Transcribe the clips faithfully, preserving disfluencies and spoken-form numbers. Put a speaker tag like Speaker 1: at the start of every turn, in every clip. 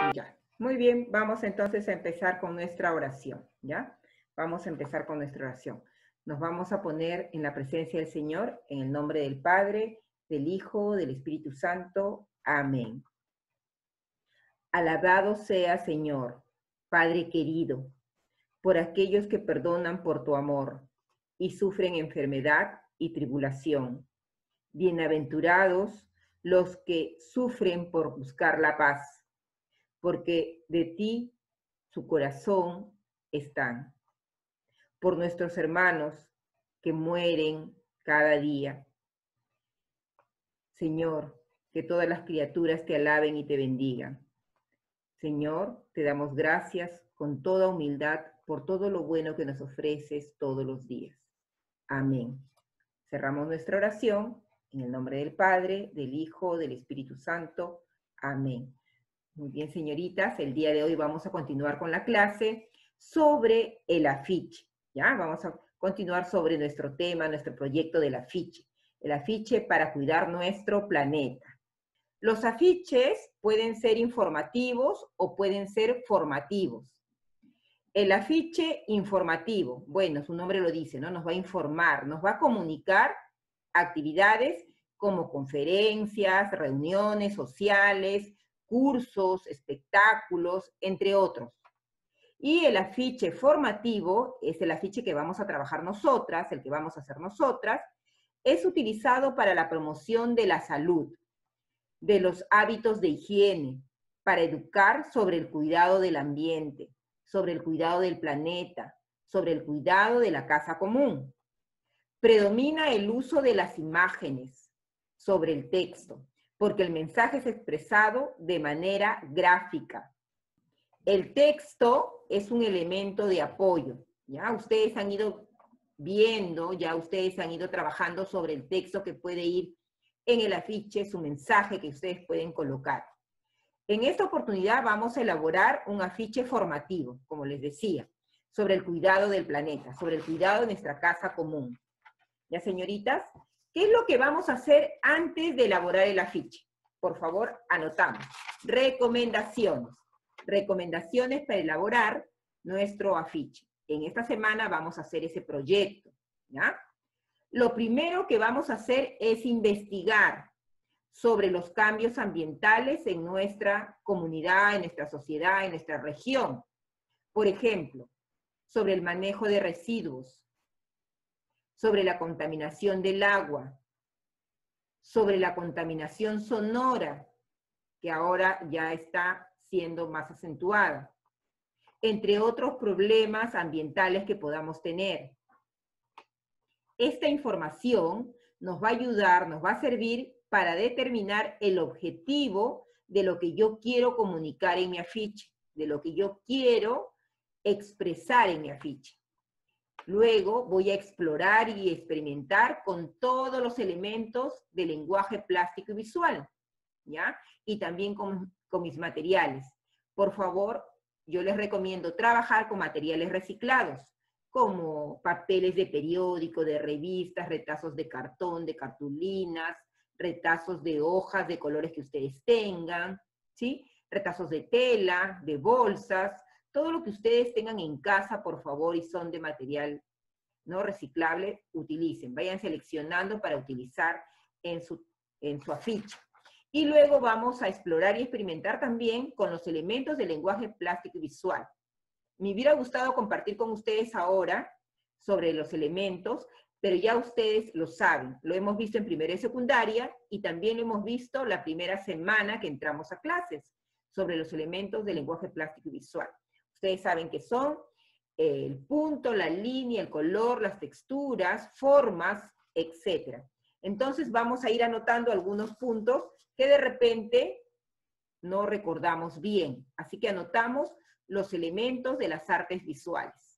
Speaker 1: Ya. Muy bien, vamos entonces a empezar con nuestra oración, ¿ya? Vamos a empezar con nuestra oración. Nos vamos a poner en la presencia del Señor, en el nombre del Padre, del Hijo, del Espíritu Santo. Amén. Alabado sea, Señor, Padre querido, por aquellos que perdonan por tu amor y sufren enfermedad y tribulación. Bienaventurados los que sufren por buscar la paz, porque de ti su corazón están. Por nuestros hermanos que mueren cada día. Señor, que todas las criaturas te alaben y te bendigan. Señor, te damos gracias con toda humildad por todo lo bueno que nos ofreces todos los días. Amén. Cerramos nuestra oración en el nombre del Padre, del Hijo, del Espíritu Santo. Amén. Muy bien, señoritas, el día de hoy vamos a continuar con la clase sobre el afiche, ¿ya? Vamos a continuar sobre nuestro tema, nuestro proyecto del afiche. El afiche para cuidar nuestro planeta. Los afiches pueden ser informativos o pueden ser formativos. El afiche informativo, bueno, su nombre lo dice, ¿no? Nos va a informar, nos va a comunicar actividades como conferencias, reuniones sociales, cursos, espectáculos, entre otros. Y el afiche formativo, es el afiche que vamos a trabajar nosotras, el que vamos a hacer nosotras, es utilizado para la promoción de la salud, de los hábitos de higiene, para educar sobre el cuidado del ambiente, sobre el cuidado del planeta, sobre el cuidado de la casa común. Predomina el uso de las imágenes sobre el texto, porque el mensaje es expresado de manera gráfica. El texto es un elemento de apoyo, ¿ya? Ustedes han ido viendo, ya ustedes han ido trabajando sobre el texto que puede ir en el afiche, su mensaje que ustedes pueden colocar. En esta oportunidad vamos a elaborar un afiche formativo, como les decía, sobre el cuidado del planeta, sobre el cuidado de nuestra casa común. ¿Ya, señoritas? ¿Qué es lo que vamos a hacer antes de elaborar el afiche? Por favor, anotamos. Recomendaciones. Recomendaciones para elaborar nuestro afiche. En esta semana vamos a hacer ese proyecto, ¿ya? Lo primero que vamos a hacer es investigar sobre los cambios ambientales en nuestra comunidad, en nuestra sociedad, en nuestra región. Por ejemplo, sobre el manejo de residuos, sobre la contaminación del agua, sobre la contaminación sonora, que ahora ya está siendo más acentuada, entre otros problemas ambientales que podamos tener. Esta información nos va a ayudar, nos va a servir para determinar el objetivo de lo que yo quiero comunicar en mi afiche, de lo que yo quiero expresar en mi afiche. Luego voy a explorar y experimentar con todos los elementos del lenguaje plástico y visual, ¿ya? Y también con, con mis materiales. Por favor, yo les recomiendo trabajar con materiales reciclados, como papeles de periódico, de revistas, retazos de cartón, de cartulinas, retazos de hojas de colores que ustedes tengan, ¿sí? Retazos de tela, de bolsas, todo lo que ustedes tengan en casa, por favor, y son de material no reciclable, utilicen. Vayan seleccionando para utilizar en su, en su afiche. Y luego vamos a explorar y experimentar también con los elementos del lenguaje plástico y visual. Me hubiera gustado compartir con ustedes ahora sobre los elementos, pero ya ustedes lo saben. Lo hemos visto en primera y secundaria y también lo hemos visto la primera semana que entramos a clases sobre los elementos del lenguaje plástico y visual. Ustedes saben que son el punto, la línea, el color, las texturas, formas, etcétera. Entonces vamos a ir anotando algunos puntos que de repente no recordamos bien. Así que anotamos los elementos de las artes visuales.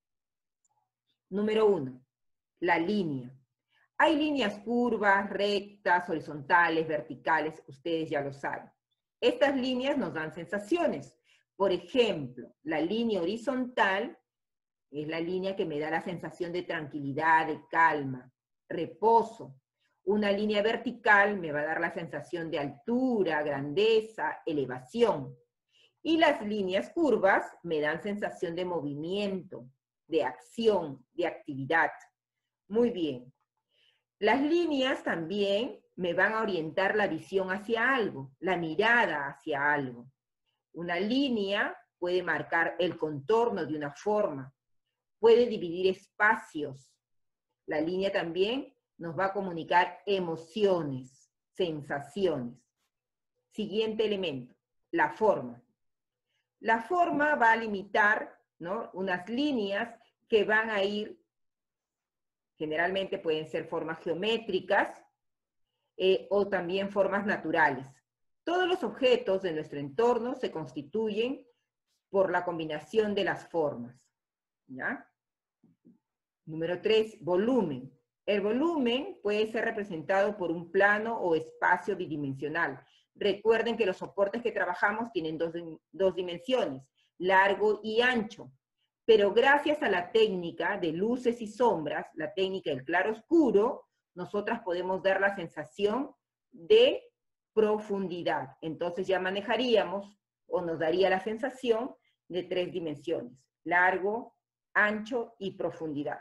Speaker 1: Número uno, la línea. Hay líneas curvas, rectas, horizontales, verticales, ustedes ya lo saben. Estas líneas nos dan sensaciones. Por ejemplo, la línea horizontal es la línea que me da la sensación de tranquilidad, de calma, reposo. Una línea vertical me va a dar la sensación de altura, grandeza, elevación. Y las líneas curvas me dan sensación de movimiento, de acción, de actividad. Muy bien. Las líneas también me van a orientar la visión hacia algo, la mirada hacia algo. Una línea puede marcar el contorno de una forma, puede dividir espacios. La línea también nos va a comunicar emociones, sensaciones. Siguiente elemento, la forma. La forma va a limitar, ¿no?, unas líneas que van a ir, generalmente pueden ser formas geométricas eh, o también formas naturales. Todos los objetos de nuestro entorno se constituyen por la combinación de las formas, ¿ya? Número tres, volumen. El volumen puede ser representado por un plano o espacio bidimensional. Recuerden que los soportes que trabajamos tienen dos, dos dimensiones, largo y ancho. Pero gracias a la técnica de luces y sombras, la técnica del claro-oscuro, nosotras podemos dar la sensación de profundidad. Entonces ya manejaríamos o nos daría la sensación de tres dimensiones, largo, ancho y profundidad.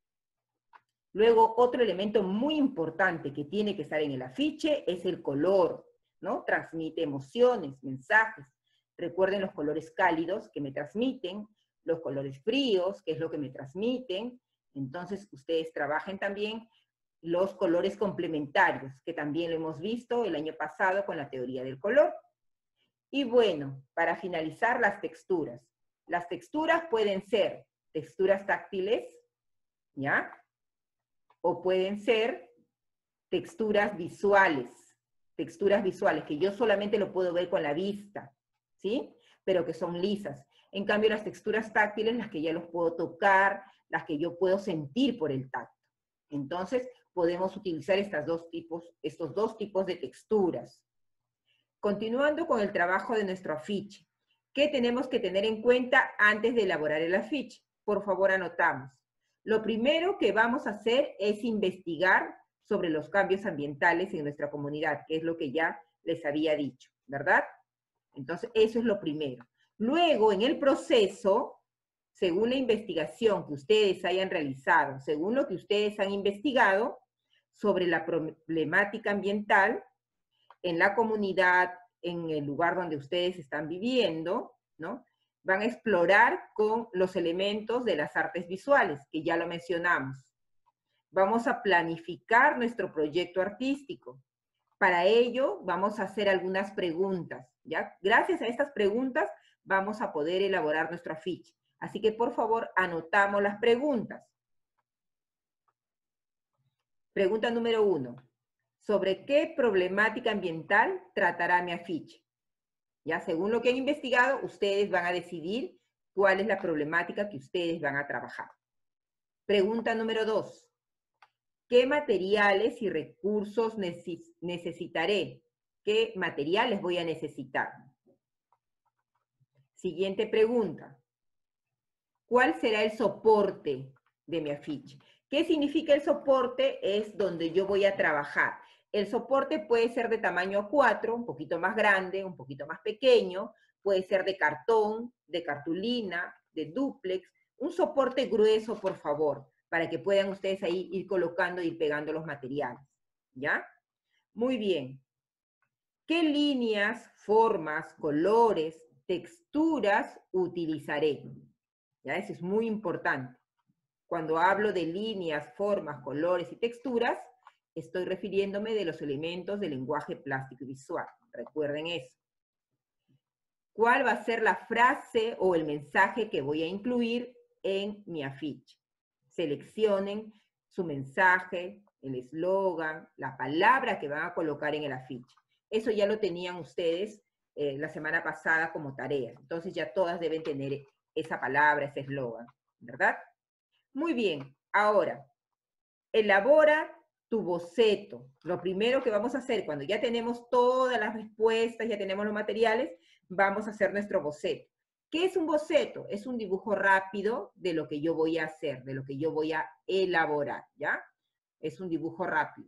Speaker 1: Luego, otro elemento muy importante que tiene que estar en el afiche es el color, ¿no? Transmite emociones, mensajes. Recuerden los colores cálidos que me transmiten, los colores fríos, que es lo que me transmiten. Entonces, ustedes trabajen también los colores complementarios, que también lo hemos visto el año pasado con la teoría del color. Y bueno, para finalizar, las texturas. Las texturas pueden ser texturas táctiles, ¿ya? O pueden ser texturas visuales, texturas visuales, que yo solamente lo puedo ver con la vista, ¿sí? Pero que son lisas. En cambio, las texturas táctiles, las que ya los puedo tocar, las que yo puedo sentir por el tacto. Entonces, podemos utilizar estas dos tipos, estos dos tipos de texturas. Continuando con el trabajo de nuestro afiche, ¿qué tenemos que tener en cuenta antes de elaborar el afiche? Por favor, anotamos. Lo primero que vamos a hacer es investigar sobre los cambios ambientales en nuestra comunidad, que es lo que ya les había dicho, ¿verdad? Entonces, eso es lo primero. Luego, en el proceso, según la investigación que ustedes hayan realizado, según lo que ustedes han investigado sobre la problemática ambiental en la comunidad, en el lugar donde ustedes están viviendo, ¿no?, van a explorar con los elementos de las artes visuales, que ya lo mencionamos. Vamos a planificar nuestro proyecto artístico. Para ello, vamos a hacer algunas preguntas, ¿ya? Gracias a estas preguntas, vamos a poder elaborar nuestro afiche. Así que, por favor, anotamos las preguntas. Pregunta número uno. ¿Sobre qué problemática ambiental tratará mi afiche? Ya, según lo que han investigado, ustedes van a decidir cuál es la problemática que ustedes van a trabajar. Pregunta número dos. ¿Qué materiales y recursos necesitaré? ¿Qué materiales voy a necesitar? Siguiente pregunta. ¿Cuál será el soporte de mi afiche? ¿Qué significa el soporte? Es donde yo voy a trabajar. El soporte puede ser de tamaño A cuatro, un poquito más grande, un poquito más pequeño, puede ser de cartón, de cartulina, de dúplex, un soporte grueso, por favor, para que puedan ustedes ahí ir colocando y ir pegando los materiales, ¿ya? Muy bien. ¿Qué líneas, formas, colores, texturas utilizaré? ¿Ya? Eso es muy importante. Cuando hablo de líneas, formas, colores y texturas, estoy refiriéndome de los elementos del lenguaje plástico y visual. Recuerden eso. ¿Cuál va a ser la frase o el mensaje que voy a incluir en mi afiche? Seleccionen su mensaje, el eslogan, la palabra que van a colocar en el afiche. Eso ya lo tenían ustedes eh, la semana pasada como tarea. Entonces ya todas deben tener esa palabra, ese eslogan, ¿verdad? Muy bien. Ahora, elabora tu boceto. Lo primero que vamos a hacer cuando ya tenemos todas las respuestas, ya tenemos los materiales, vamos a hacer nuestro boceto. ¿Qué es un boceto? Es un dibujo rápido de lo que yo voy a hacer, de lo que yo voy a elaborar, ¿ya? Es un dibujo rápido.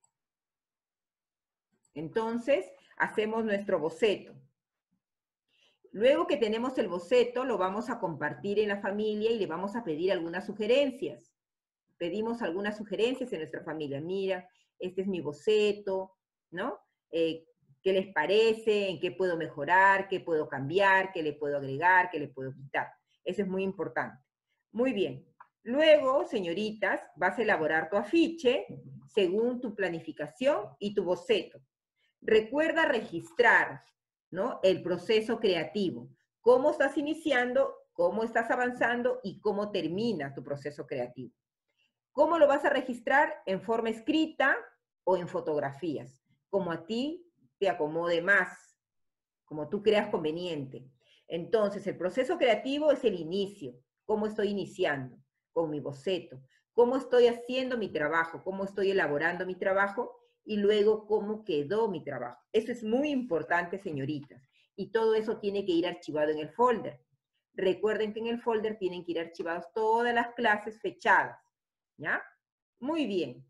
Speaker 1: Entonces, hacemos nuestro boceto. Luego que tenemos el boceto, lo vamos a compartir en la familia y le vamos a pedir algunas sugerencias. Pedimos algunas sugerencias en nuestra familia. Mira, este es mi boceto, ¿no? Eh, ¿Qué les parece? ¿En qué puedo mejorar? ¿Qué puedo cambiar? ¿Qué le puedo agregar? ¿Qué le puedo quitar? Eso es muy importante. Muy bien. Luego, señoritas, vas a elaborar tu afiche según tu planificación y tu boceto. Recuerda registrar, ¿no?, el proceso creativo. Cómo estás iniciando, cómo estás avanzando y cómo termina tu proceso creativo. ¿Cómo lo vas a registrar? En forma escrita o en fotografías, como a ti te acomode más, como tú creas conveniente. Entonces, el proceso creativo es el inicio. ¿Cómo estoy iniciando? Con mi boceto. ¿Cómo estoy haciendo mi trabajo? ¿Cómo estoy elaborando mi trabajo? Y luego, ¿cómo quedó mi trabajo? Eso es muy importante, señoritas. Y todo eso tiene que ir archivado en el folder. Recuerden que en el folder tienen que ir archivadas todas las clases fechadas. ¿Ya? Muy bien.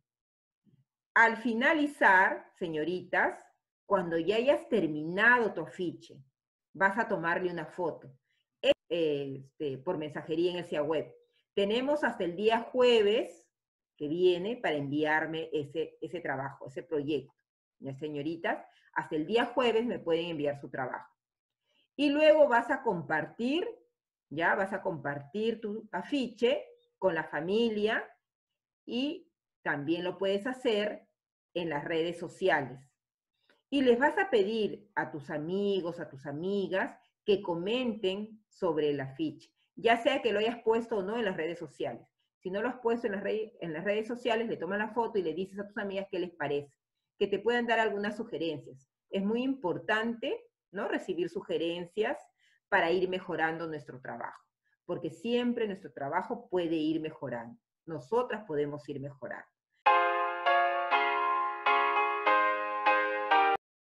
Speaker 1: Al finalizar, señoritas, cuando ya hayas terminado tu afiche, vas a tomarle una foto este, por mensajería en el S I A Web. Tenemos hasta el día jueves que viene para enviarme ese, ese trabajo, ese proyecto. ¿Ya, señoritas? Hasta el día jueves me pueden enviar su trabajo. Y luego vas a compartir, ya vas a compartir tu afiche con la familia y también lo puedes hacer en las redes sociales. Y les vas a pedir a tus amigos, a tus amigas, que comenten sobre el afiche, ya sea que lo hayas puesto o no en las redes sociales. Si no lo has puesto en las, redes, en las redes sociales, le toman la foto y le dices a tus amigas qué les parece, que te puedan dar algunas sugerencias. Es muy importante, ¿no?, recibir sugerencias para ir mejorando nuestro trabajo, porque siempre nuestro trabajo puede ir mejorando. Nosotras podemos ir mejorando.